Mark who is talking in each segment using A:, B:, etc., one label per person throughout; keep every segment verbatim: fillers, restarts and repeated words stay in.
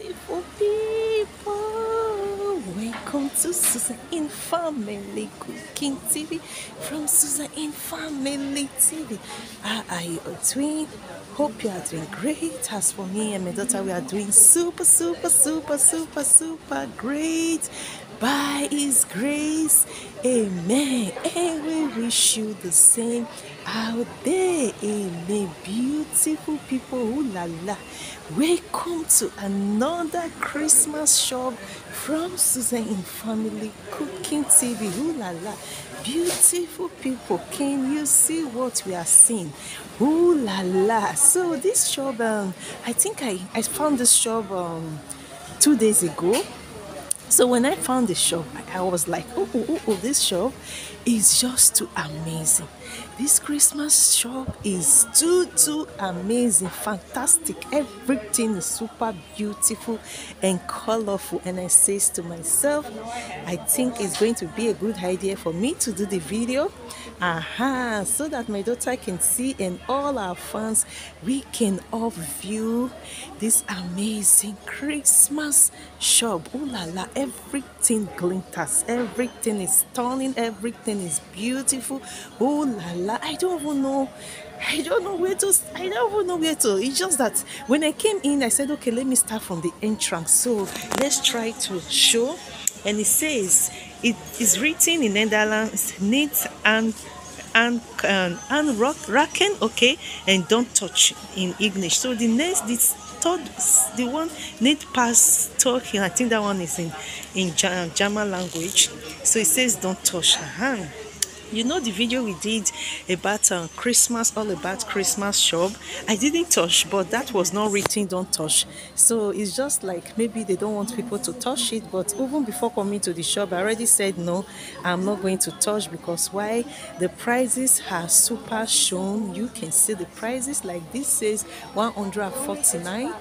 A: beautiful people. Welcome to Susan in Family Cooking T V from Susan in Family T V. How are you all doing? Hope you are doing great. As for me and my daughter, we are doing super, super, super, super, super great. By His grace, amen. And we wish you the same out there. Amen. Beautiful people, ooh la la. Welcome to another Christmas shop from Susan in Family Cooking T V. Ooh la la. Beautiful people, can you see what we are seeing? Ooh la la. So this shop, um, I think I, I found this shop um, two days ago. So when I found the shop, I, I was like, oh, oh, oh, oh, this shop is just too amazing. This Christmas shop is too, too amazing, fantastic. Everything is super beautiful and colorful. And I says to myself, I think it's going to be a good idea for me to do the video. Aha, so that my daughter can see and all our fans, we can all view this amazing Christmas shop. Oh la la, everything glitters, everything is stunning, everything is beautiful. Oh la la, I don't even know. I don't know where to. I don't even know where to. It's just that when I came in, I said, okay, let me start from the entrance. So let's try to show. And it says it is written in Netherlands, neat and and um, and rock racken, okay, and don't touch in English. So the next, this third, the one need pass talking. I think that one is in in German language. So it says don't touch. Uh-huh. You know the video we did about uh, Christmas, all about Christmas shop. I didn't touch, but that was not written don't touch. So it's just like maybe they don't want people to touch it. But even before coming to the shop, I already said no, I'm not going to touch, because why? The prices are super shown. You can see the prices, like this says one hundred forty-nine.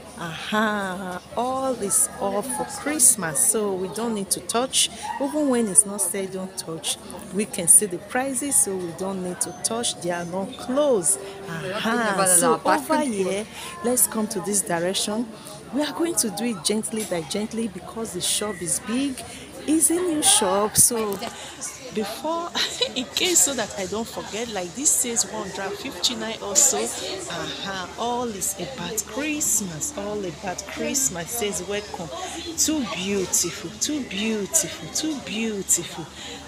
A: Aha, all is all for Christmas, so we don't need to touch. Even when it's not said don't touch, we can see the prices, so we don't need to touch. They are not closed. Aha, so over here, let's come to this direction. We are going to do it gently by gently, because the shop is big. It's a new shop, so before in case so that I don't forget, like this says one hundred fifty-nine also. Uh-huh. All is about Christmas, all about Christmas. Says welcome. Too beautiful, too beautiful, too beautiful.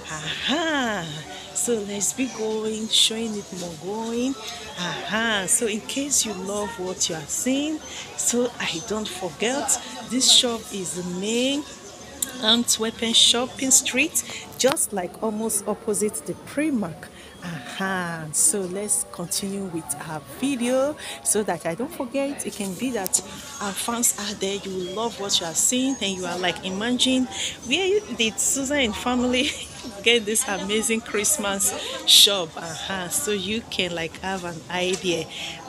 A: Aha. So let's be going, showing it more going. Aha. So in case you love what you are seeing, so I don't forget, this shop is the main Antwerpen shopping street, just like almost opposite the Primark. Aha, so let's continue with our video so that I don't forget. It can be that our fans are there, you will love what you are seeing, and you are like, imagine where did Susan and family get this amazing Christmas shop. Aha, so you can like have an idea.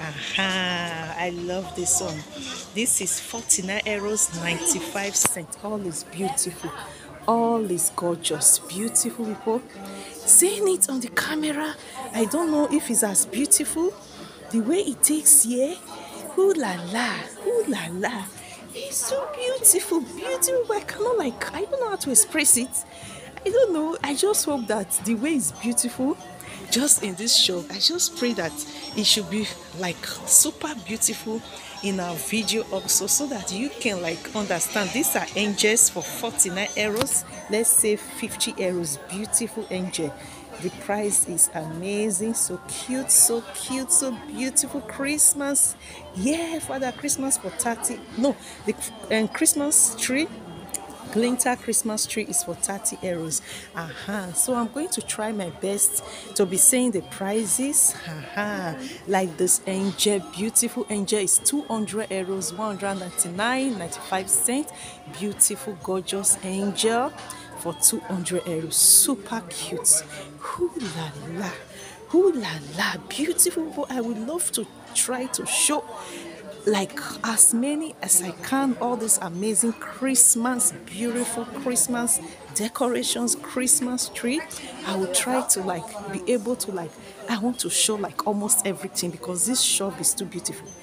A: Aha, I love this one. This is forty-nine euros ninety-five cents. All is beautiful, all is gorgeous, beautiful people. Seeing it on the camera, I don't know if it's as beautiful the way it takes here. Ooh la la, ooh la la, it's so beautiful, beautiful. I cannot like, I don't know how to express it. I don't know. I just hope that the way it's beautiful just in this shop, I just pray that it should be like super beautiful in our video also, so that you can like understand. These are angels for forty-nine euros. Let's say fifty euros. Beautiful angel. The price is amazing, so cute, so cute, so beautiful. Christmas, yeah, Father, Christmas for thirty. No, the um, Christmas tree. Glitter Christmas tree is for thirty euros. Aha, so I'm going to try my best to be saying the prices. Aha, like this angel, beautiful angel is two hundred euros, one hundred ninety-nine ninety-five cents. Beautiful, gorgeous angel for two hundred euros. Super cute. Ooh la la, ooh la la, beautiful. But I would love to try to show like as many as I can, all this amazing Christmas, beautiful Christmas decorations, Christmas tree. I will try to like be able to like, I want to show like almost everything, because this shop is too beautiful.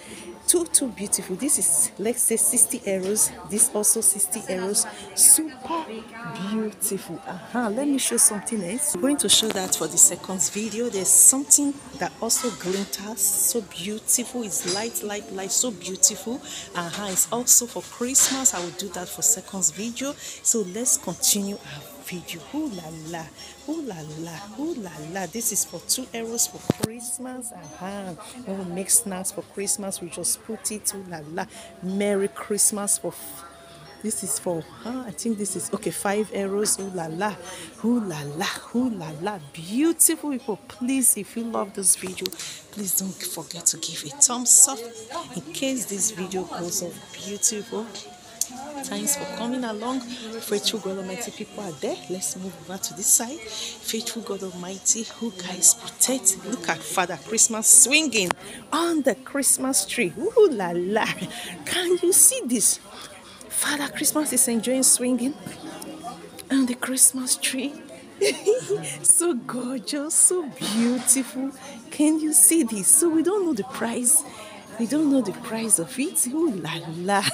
A: too too beautiful. This is, let's say, sixty euros. This also sixty euros. Super beautiful. Uh-huh. Let me show something else. I'm going to show that for the second video. There's something that also glitters, so beautiful. It's light light light, so beautiful. Uh-huh. It's also for Christmas. I will do that for second video. So let's continue our video. Ooh la la, ooh la la, ooh la la. This is for two euros for Christmas. Uh-huh. When we make snacks for Christmas, we just put it. Ooh la la. Merry Christmas for. This is for, huh? I think this is, okay, five euros. Ooh la la, ooh la la, ooh la la. Beautiful people, please, if you love this video, please don't forget to give a thumbs up in case this video goes off beautiful. Thanks for coming along. Faithful God Almighty people are there. Let's move over to this side. Faithful God Almighty, who guys protect. Look at Father Christmas swinging on the Christmas tree. Ooh la la. Can you see this? Father Christmas is enjoying swinging on the Christmas tree. So gorgeous, so beautiful. Can you see this? So we don't know the price. We don't know the price of it. Ooh la la.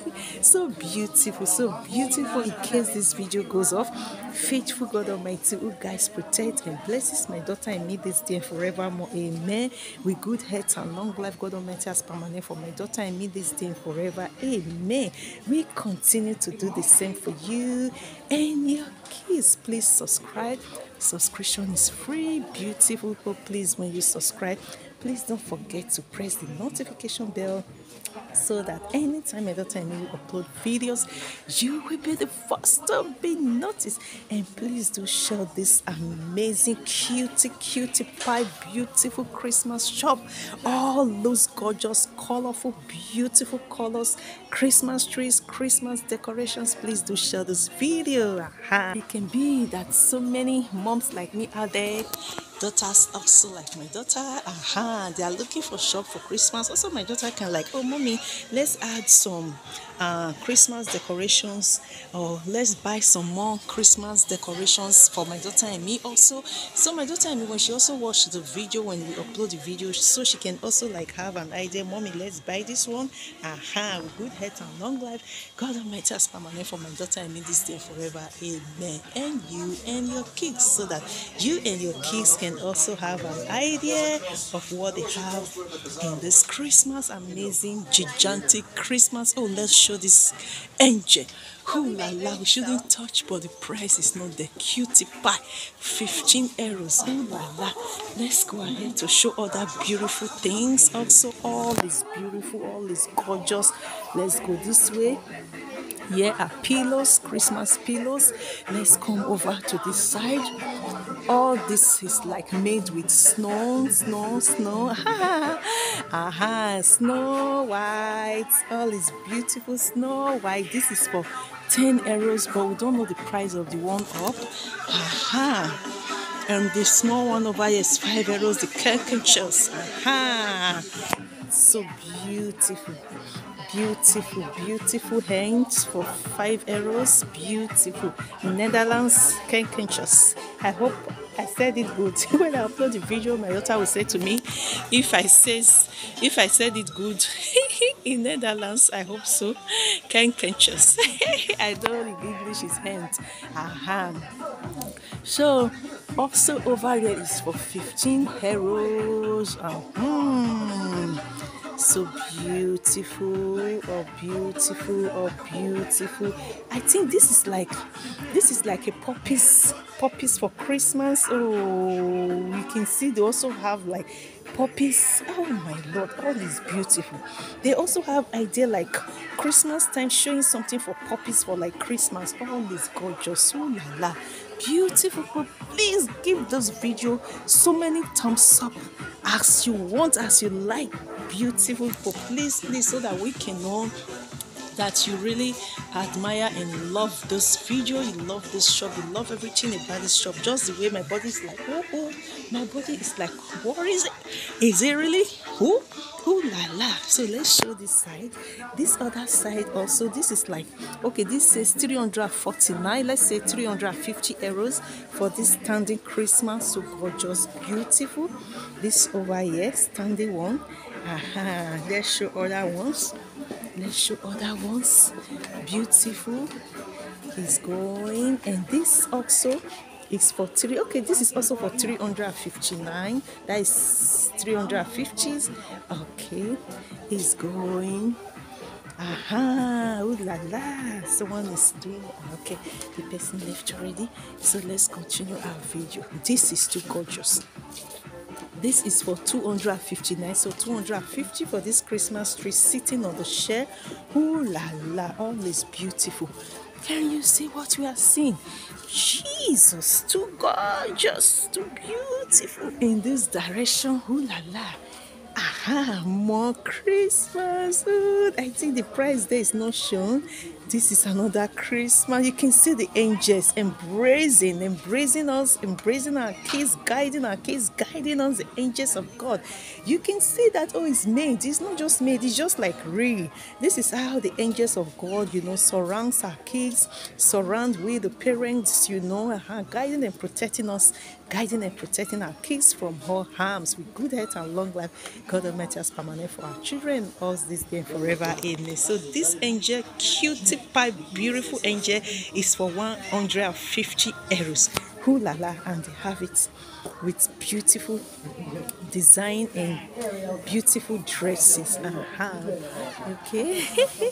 A: So beautiful, so beautiful. In case this video goes off, faithful God Almighty, who guys protect and blesses my daughter and me this day and forevermore. Amen. With good health and long life, God Almighty has permanent for my daughter and me this day and forever. Amen. We continue to do the same for you and your kids. Please subscribe. Subscription is free. Beautiful people, please, when you subscribe, please don't forget to press the notification bell so that anytime my daughter and me upload videos, you will be the first to be noticed. And please do share this amazing cutie cutie pie beautiful Christmas shop. All those gorgeous, colorful, beautiful colors, Christmas trees, Christmas decorations. Please do share this video. Aha. It can be that so many moms like me are there, daughters also like my daughter. Aha, they are looking for shop for Christmas. Also, my daughter can like, oh mommy, let's add some uh, Christmas decorations, or let's buy some more Christmas decorations for my daughter and me also. So my daughter and me, when she also watched the video, when we upload the video, so she can also like have an idea, mommy, let's buy this one. Aha, with good health and long life, God Almighty has permanent for my daughter and me this day forever. Amen. And you and your kids, so that you and your kids can also have an idea of what they have in this Christmas. Amazing, gigantic Christmas. Oh, let's show this angel. Ooh la la, we shouldn't touch, but the price is not the cutie pie. fifteen euros. Ooh la la. Let's go ahead to show other beautiful things. Also, all is beautiful, all is gorgeous. Let's go this way. Here are pillows, Christmas pillows. Let's come over to this side. All this is like made with snow, snow, snow. Aha, Snow White. All is beautiful, Snow White. This is for ten euros, but we don't know the price of the one up. Aha. And the small one over here is five euros. The caricatures. Aha. So beautiful. Beautiful, beautiful hands for five euros. Beautiful. Netherlands caricatures. I hope I said it good. When I upload the video, my daughter will say to me, if I says, if I said it good in Netherlands, I hope so. Caricatures. I know the English is hands. Aha. So also over there is for fifteen euros. Uh-huh. So beautiful, oh beautiful, oh beautiful. I think this is like, this is like a poppies, poppies for Christmas. Oh, you can see they also have like poppies. Oh my Lord, all is beautiful. They also have idea like Christmas time, showing something for poppies for like Christmas. All is gorgeous. Oh la la. Beautiful, but please give this video so many thumbs up as you want, as you like. Beautiful, but please, please, so that we can know that you really admire and love this video, you love this shop, you love everything about this shop. Just the way my body is like, oh, oh, my body is like, what is it? Is it really? Who? Ooh la la. So let's show this side. This other side also, this is like, okay, this says three hundred forty-nine, let's say three hundred fifty euros for this standing Christmas. So gorgeous, beautiful. This over here, standing one. Aha, let's show other ones. Let's show other ones. Beautiful. Is going, and this also is for three. Okay, this is also for three hundred fifty-nine. That is three hundred fifties. Okay, is going. Aha, ooh la la. Someone is doing. Okay, the person left already. So let's continue our video. This is too gorgeous. This is for two hundred fifty-nine, so two hundred fifty for this Christmas tree sitting on the chair. Ooh la la, all is beautiful. Can you see what we are seeing? Jesus, too gorgeous, too beautiful in this direction. Ooh la la. Aha, more Christmas. Ooh, I think the price there is not shown. This is another Christmas. You can see the angels embracing, embracing us, embracing our kids, guiding our kids, guiding us, the angels of God. You can see that, oh, it's made. It's not just made, it's just like real. This is how the angels of God, you know, surrounds our kids, surround with the parents, you know, uh-huh, guiding and protecting us, guiding and protecting our kids from all harms with good health and long life. God Almighty has permanent for our children, us this day and forever. Amen. So this angel, cutie pie, beautiful angel, is for one hundred fifty euros. Ooh la la, and they have it with beautiful design and beautiful dresses. Uh-huh. Okay.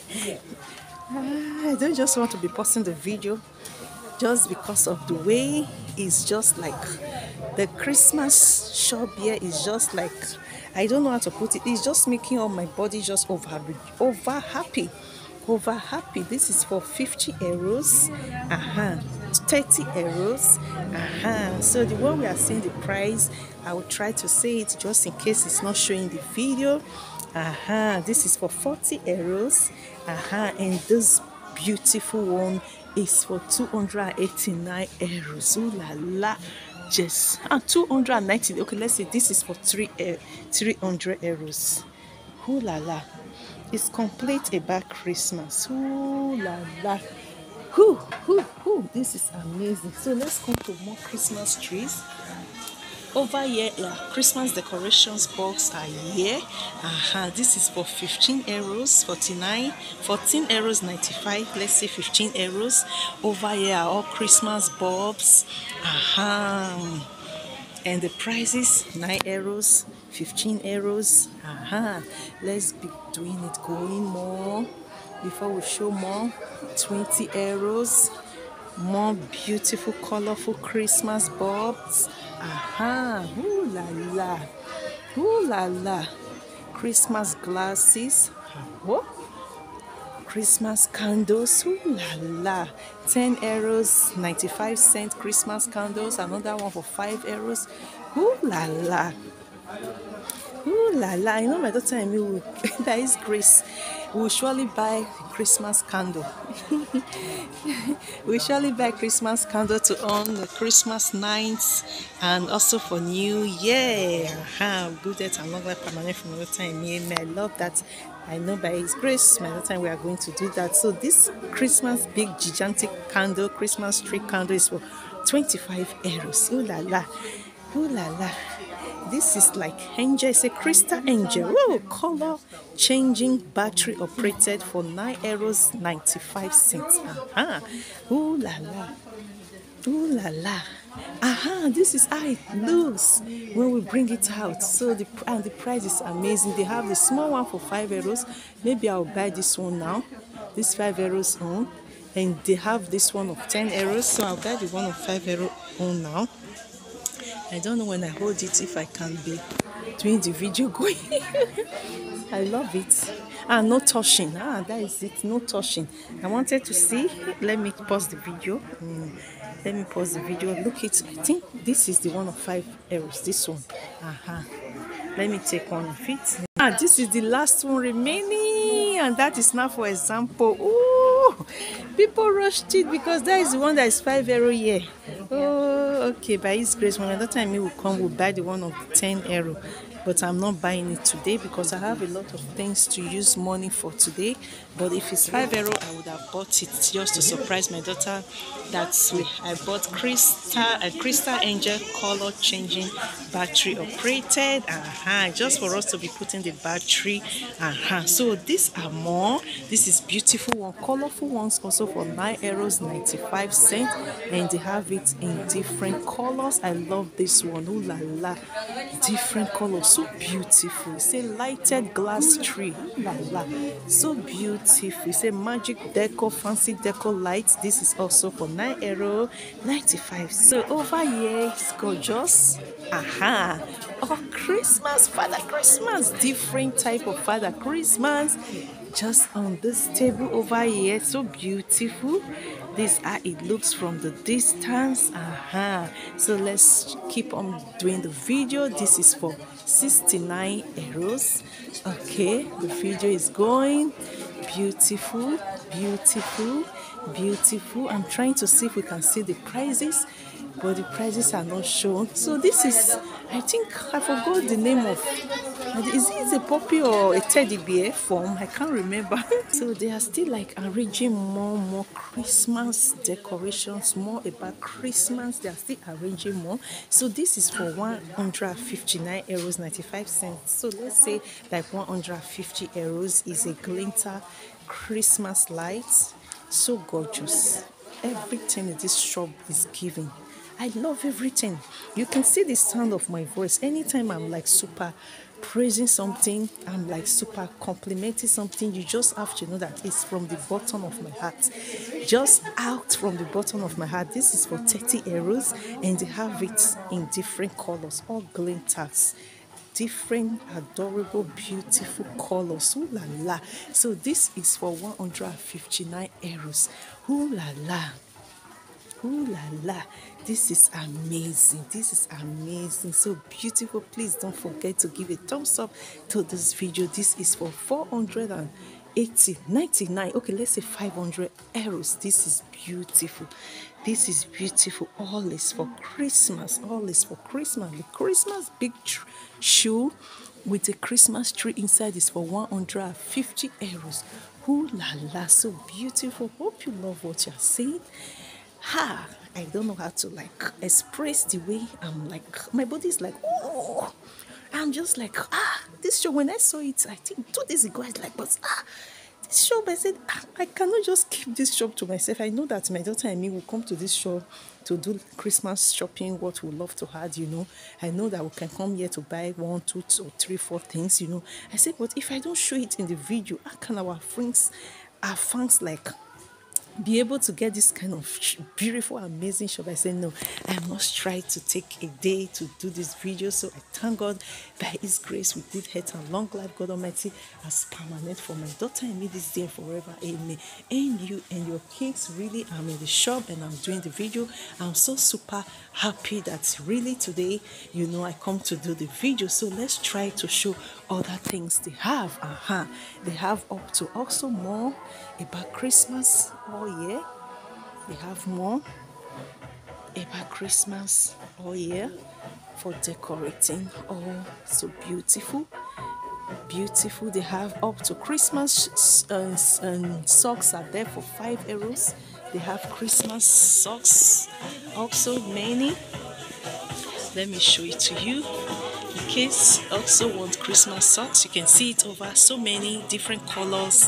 A: I don't just want to be posting the video just because of the way it's just like the Christmas shop here is just like, I don't know how to put it, it's just making all my body just over over happy. Over happy. This is for fifty euros. Uh-huh. thirty euros. Uh-huh. So the one we are seeing the price, I will try to say it just in case it's not showing the video. Uh-huh. This is for forty euros. Uh-huh. And this beautiful one is for two hundred eighty-nine euros. Ooh la la. Just ah, two hundred ninety. Okay, let's say this is for three uh, three hundred euros. Ooh la la. It's complete about Christmas. Ooh la la. Whoo, whoo, whoo. This is amazing. So let's come to more Christmas trees. Over here, yeah, Christmas decorations box are here. Uh-huh. This is for fifteen euros, forty-nine, fourteen euros ninety-five. Let's say fifteen euros. Over here are all Christmas bulbs. Uh-huh. And the prices nine euros, fifteen euros. Uh-huh. Let's be doing it going more before we show more. twenty euros. More beautiful, colorful Christmas bulbs. Aha, ooh la la, ooh la la. Christmas glasses. What? Christmas candles. Ooh la la. ten euros, ninety-five cents Christmas candles. Another one for five euros. Ooh la la. Ooh la la. You know, my daughter and me, will, that is grace. We'll surely buy Christmas candle. We surely buy Christmas candle to on the Christmas nights and also for New Year. Uh-huh. Good health and long life permanent from my daughter and me. I love that. I know by His grace, my daughter and we are going to do that. So this Christmas big gigantic candle, Christmas tree candle is for twenty-five euros. Ooh la la. Ooh la la. This is like angel, it's a crystal angel. Oh, color changing battery operated for nine euros ninety-five cents. Uh-huh. Ooh la la. Ooh la la. Aha, this is how it looks when we bring it out. So the and the price is amazing. They have the small one for five euros. Maybe I'll buy this one now. This five euros on. And they have this one of ten euros. So I'll buy the one of five euros on now. I don't know when I hold it if I can be doing the video going. I love it. Ah, no touching. Ah, that is it. No touching. I wanted to see. Let me pause the video. Mm. Let me pause the video. Look it. I think this is the one of five euros. This one. Uh-huh. Let me take one of it. Ah, this is the last one remaining. And that is now for example. Ooh, people rushed it because that is the one that is five euro here. Oh, okay. By His grace, when another time we will come, we'll buy the one of ten euro. but I'm not buying it today because I have a lot of things to use money for today. But if it's five euro, I would have bought it just to surprise my daughter. That's we I bought crystal a crystal angel color changing battery operated, uh-huh, just for us to be putting the battery, uh-huh. So these are more. This is beautiful one, colorful ones also for nine euros ninety-five cents, and they have it in different colors. I love this one. Ooh la la, different colors, so beautiful. It's a lighted glass tree. Ooh la la, so beautiful. It's a magic deco, fancy deco lights. This is also for nine euro ninety-five. So over here it's gorgeous. Aha, oh, Christmas, Father Christmas, different type of Father Christmas, just on this table over here. So beautiful. This how it looks from the distance. Aha, so let's keep on doing the video. This is for sixty-nine euros. Okay, the video is going. Beautiful, beautiful, beautiful. I'm trying to see if we can see the prices, but the prices are not shown. So this is, I think I forgot the name of, is it a puppy or a teddy bear form? I can't remember. So they are still like arranging more more Christmas decorations, more about Christmas. They are still arranging more. So this is for one hundred fifty-nine euros ninety-five cents. So let's say like one hundred fifty euros is a glinter Christmas light. So gorgeous. Everything in this shop is giving. I love everything. You can see the sound of my voice. Anytime I'm like super praising something, I'm like super complimenting something, you just have to know that it's from the bottom of my heart. Just out from the bottom of my heart. This is for thirty euros, and they have it in different colors, all glinters. Different, adorable, beautiful colors. Ooh la la. So this is for one hundred fifty-nine euros. Ooh la la. Ooh la la, this is amazing. This is amazing. So beautiful. Please don't forget to give a thumbs up to this video. This is for four hundred eighty ninety-nine. Okay, let's say five hundred euros. This is beautiful. This is beautiful. All is for Christmas. All is for Christmas. The Christmas big shoe with a Christmas tree inside is for one hundred fifty euros. Ooh la la, so beautiful. Hope you love what you're seeing. Ha! I don't know how to like express the way I'm like, my body's like, oh, I'm just like, ah, this show, when I saw it, I think two days ago, I was like, but ah, this shop, I said, ah, I cannot just keep this shop to myself. I know that my daughter and me will come to this shop to do Christmas shopping, what we love to have, you know. I know that we can come here to buy one, two, two, three, four things, you know. I said, but if I don't show it in the video, how can our friends, our fans like, be able to get this kind of beautiful, amazing shop? I said, no, I must try to take a day to do this video. So I thank God by His grace, with good health and long life, God Almighty has permanent for my daughter and me this day and forever. Amen. And you and your kids, really, I'm in the shop and I'm doing the video. I'm so super happy that really today, you know, I come to do the video. So let's try to show other things they have. Uh-huh. They have up to also more about Christmas. Oh yeah, they have more about Christmas. Oh yeah, for decorating. Oh, so beautiful, beautiful. They have up to Christmas uh, and socks are there for five euros. They have Christmas socks, also many. Let me show it to you. In case you also want Christmas socks, you can see it over so many different colors.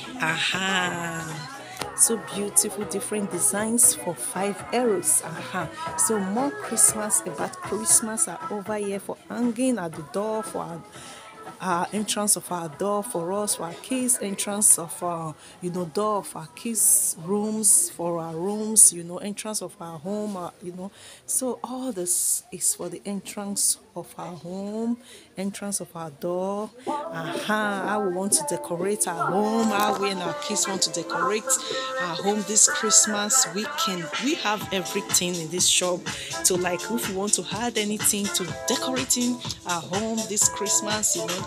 A: Aha. So beautiful, different designs for five euros. Aha. So more Christmas about Christmas are over here for hanging at the door, for our, our entrance of our door, for us, for our kids, entrance of our, you know, door of our kids' rooms, for our rooms, you know, entrance of our home, uh, you know. So all this is for the entrance of our home, entrance of our door. Aha, how we want to decorate our home, how we and our kids want to decorate our home this Christmas. We can, we have everything in this shop to, like, if you want to add anything to decorating our home this Christmas, you know,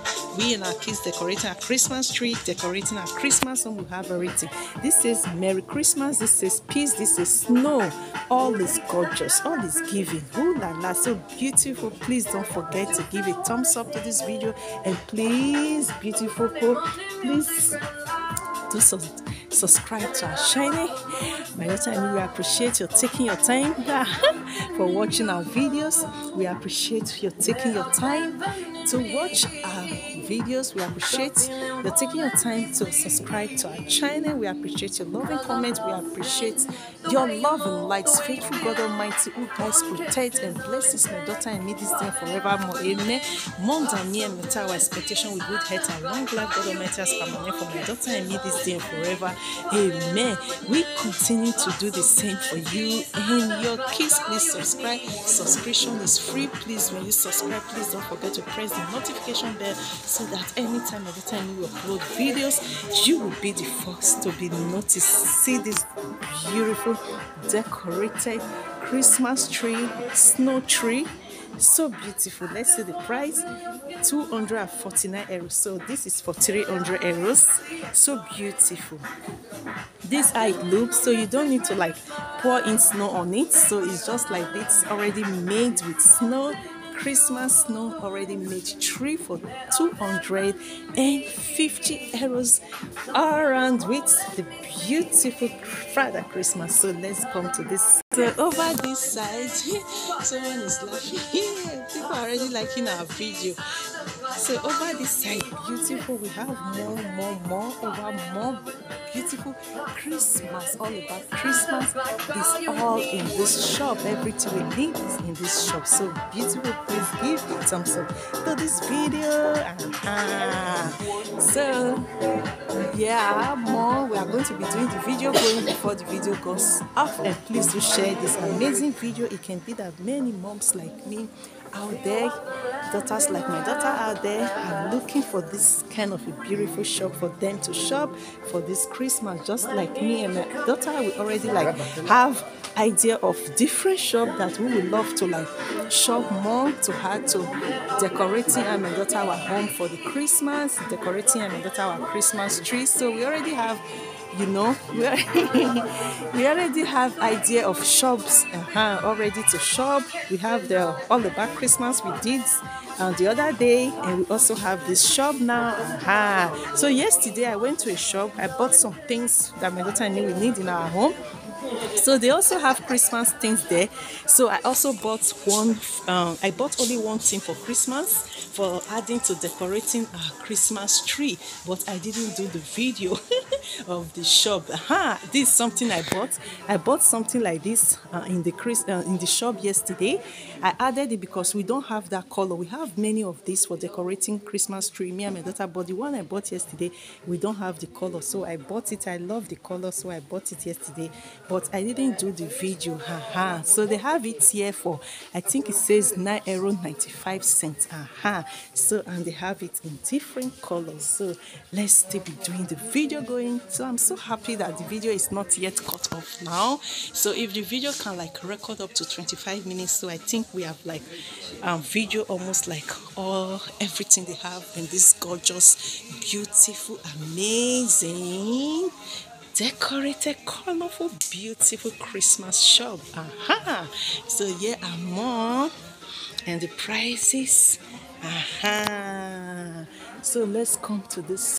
A: We and our kids decorating our Christmas tree, decorating our Christmas home. We have everything. This says Merry Christmas. This says peace. This is snow. All is gorgeous. All is giving. Ooh la la, so beautiful. Please don't forget to give a thumbs up to this video, and please, beautiful people, please do so. Subscribe to our channel. My daughter and me, we appreciate you taking your time for watching our videos. We appreciate you taking your time to watch our videos. We appreciate you taking your time to subscribe to our channel. We appreciate your love and comments. We appreciate your love and likes. Faithful God Almighty, who guys protect and blesses my daughter and me this day forevermore. Amen. More than me and meet our expectation with good health and long life. God Almighty has permanent for my daughter and me this day and forever. Amen. We continue to do the same for you and your kids. Please subscribe. Subscription is free. Please, when you subscribe, please don't forget to press the notification bell so that anytime, every time we upload videos, you will be the first to be noticed. See this beautiful decorated Christmas tree, snow tree. So beautiful. Let's see the price. Two hundred forty-nine euros. So this is for three hundred euros. So beautiful. This how it looks. So you don't need to like pour in snow on it. So it's just like this, already made with snow. Christmas snow already made tree for two hundred fifty euros around with the beautiful Father Christmas. So let's come to this. So over this side, someone is laughing. People are already liking our video. So over this side, beautiful, we have more, more, more, over more beautiful Christmas. All about Christmas is all in this shop. Everything we need is in this shop. So beautiful. Please give a thumbs up to this video. Uh-huh. So yeah, more. We are going to be doing the video going before the video goes off. And please do share this amazing video. It can be that many moms like me out there, daughters like my daughter out there, are looking for this kind of a beautiful shop for them to shop for this Christmas. Just like me and my daughter, we already like have idea of different shop that we would love to like shop more to add to decorating and my daughter our home for the Christmas, decorating and my daughter our Christmas tree. So we already have, you know, we already, we already have idea of shops uh-huh, already to shop. We have the all about Christmas we did uh, the other day, and we also have this shop now. Uh-huh. So yesterday I went to a shop. I bought some things that my daughter and me we need in our home. So they also have Christmas things there. So I also bought one. Um, I bought only one thing for Christmas for adding to decorating our Christmas tree, but I didn't do the video of the shop. Aha, this is something I bought. I bought something like this uh, in the Chris uh, in the shop yesterday. I added it because we don't have that color. We have many of these for decorating Christmas tree. Me and my daughter, but the one I bought yesterday, we don't have the color. So I bought it. I love the color, so I bought it yesterday. But I didn't do the video. Aha. So they have it here for, I think it says nine euro ninety-five cents. Aha. So and they have it in different colors. So let's still be doing the video going. So I'm so happy that the video is not yet cut off now. So if the video can like record up to twenty-five minutes, so I think we have like um video almost like all everything they have in this gorgeous, beautiful, amazing, decorated, colorful, beautiful Christmas shop. Aha. So yeah, and more, and the prices. Aha. So let's come to this